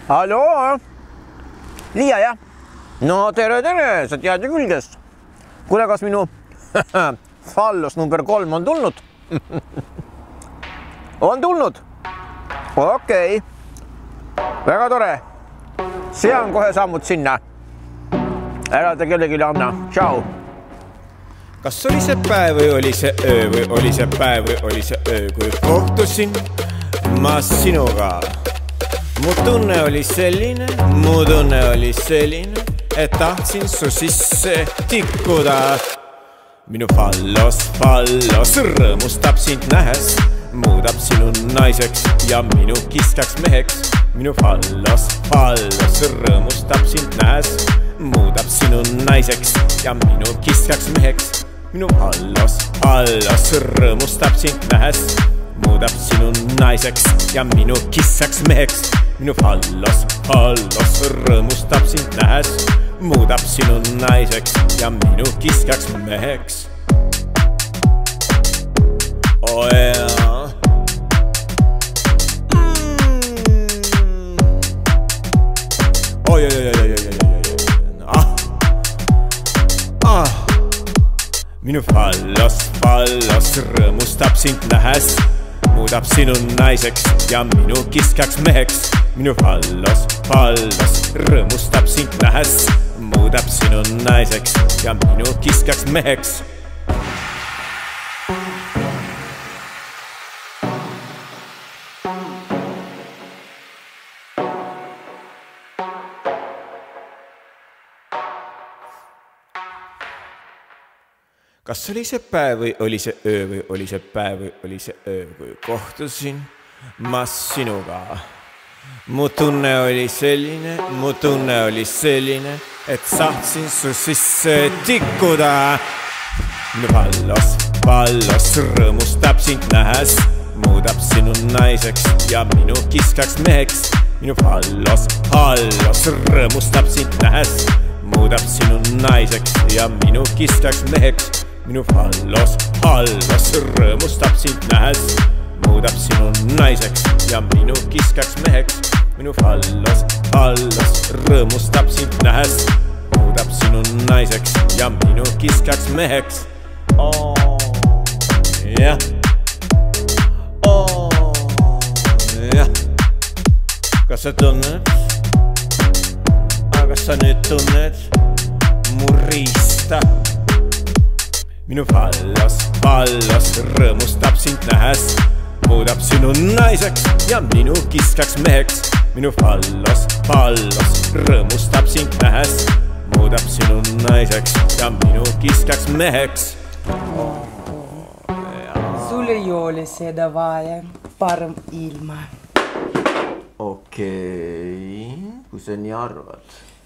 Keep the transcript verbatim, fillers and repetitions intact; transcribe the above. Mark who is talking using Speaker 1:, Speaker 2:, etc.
Speaker 1: Halloo, Liia jah? No tere, tere, sa tead ju küll, kes. Kuule, kas minu fallos number kolm on tulnud? On tulnud? Okei. Väga tore. Sean kohe sammud sinna. Ära te kellelegi anna. Tšau.
Speaker 2: Kas oli see päev või oli see öö või oli see päev või oli see öö, kui kohtusin ma sinuga? Mu tunne oli selline, mu tunne oli selline, et tahtsin su sisse tikkuda. Minu fallos, fallos rõõmustab sind nähes, muudab sinu naiseks ja minu kiskaks meheks. Minu fallos, fallos rõõmustab sind nähes, muudab sinu naiseks ja minu kiskaks meheks. Minu fallos, fallos rõõmustab sind nähes, muudab sinu naiseks ja minu kissaks meheks. Minu fallos, fallos rõõmustab sind nähes, muudab sinu naiseks ja minu kiskaks meheks. Oh jaa. Mm. Oh jaa, jaa, jaa, jaa, jaa, jaa. Ah. Ah. Minu fallos, fallos rõõmustab sind nähes, muudab sinu naiseks ja minu kiskaks meheks. Minu fallos, fallos rõõmustab sind nähes, muudab sinu naiseks ja minu kiskaks meheks. Kas oli see päev või oli see öö või oli see päev või oli see öö, kui kohtusin ma sinuga? Mu tunne oli selline, mu tunne oli selline, et sahtsin su sisse tikkuda. Minu fallos, fallos rõõmustab sind nähes, muudab sinu naiseks ja minu kiskaks meheks. Minu fallos, fallos rõõmustab sind nähes, muudab sinu naiseks ja minu kiskaks meheks. Minu fallos, fallos rõõmustab sind nähes, muudab sinu naiseks ja minu kiskaks meheks. Minu fallos, fallos rõõmustab sind nähes, muudab sinu naiseks ja minu kiskaks meheks. Oh, jah. Oh, jah. Kas sa tunned? Aga sa nüüd tunned mu riista? Minu fallos, fallos rõõmustab sind nähes, muudab sinu naiseks ja minu kiskaks meheks. Minu fallos, fallos rõõmustab sind nähes, muudab sinu naiseks ja minu kiskaks meheks.
Speaker 3: Sul ei ole seda vaja, parem ilma.
Speaker 1: Okei, kui sa nii arvad.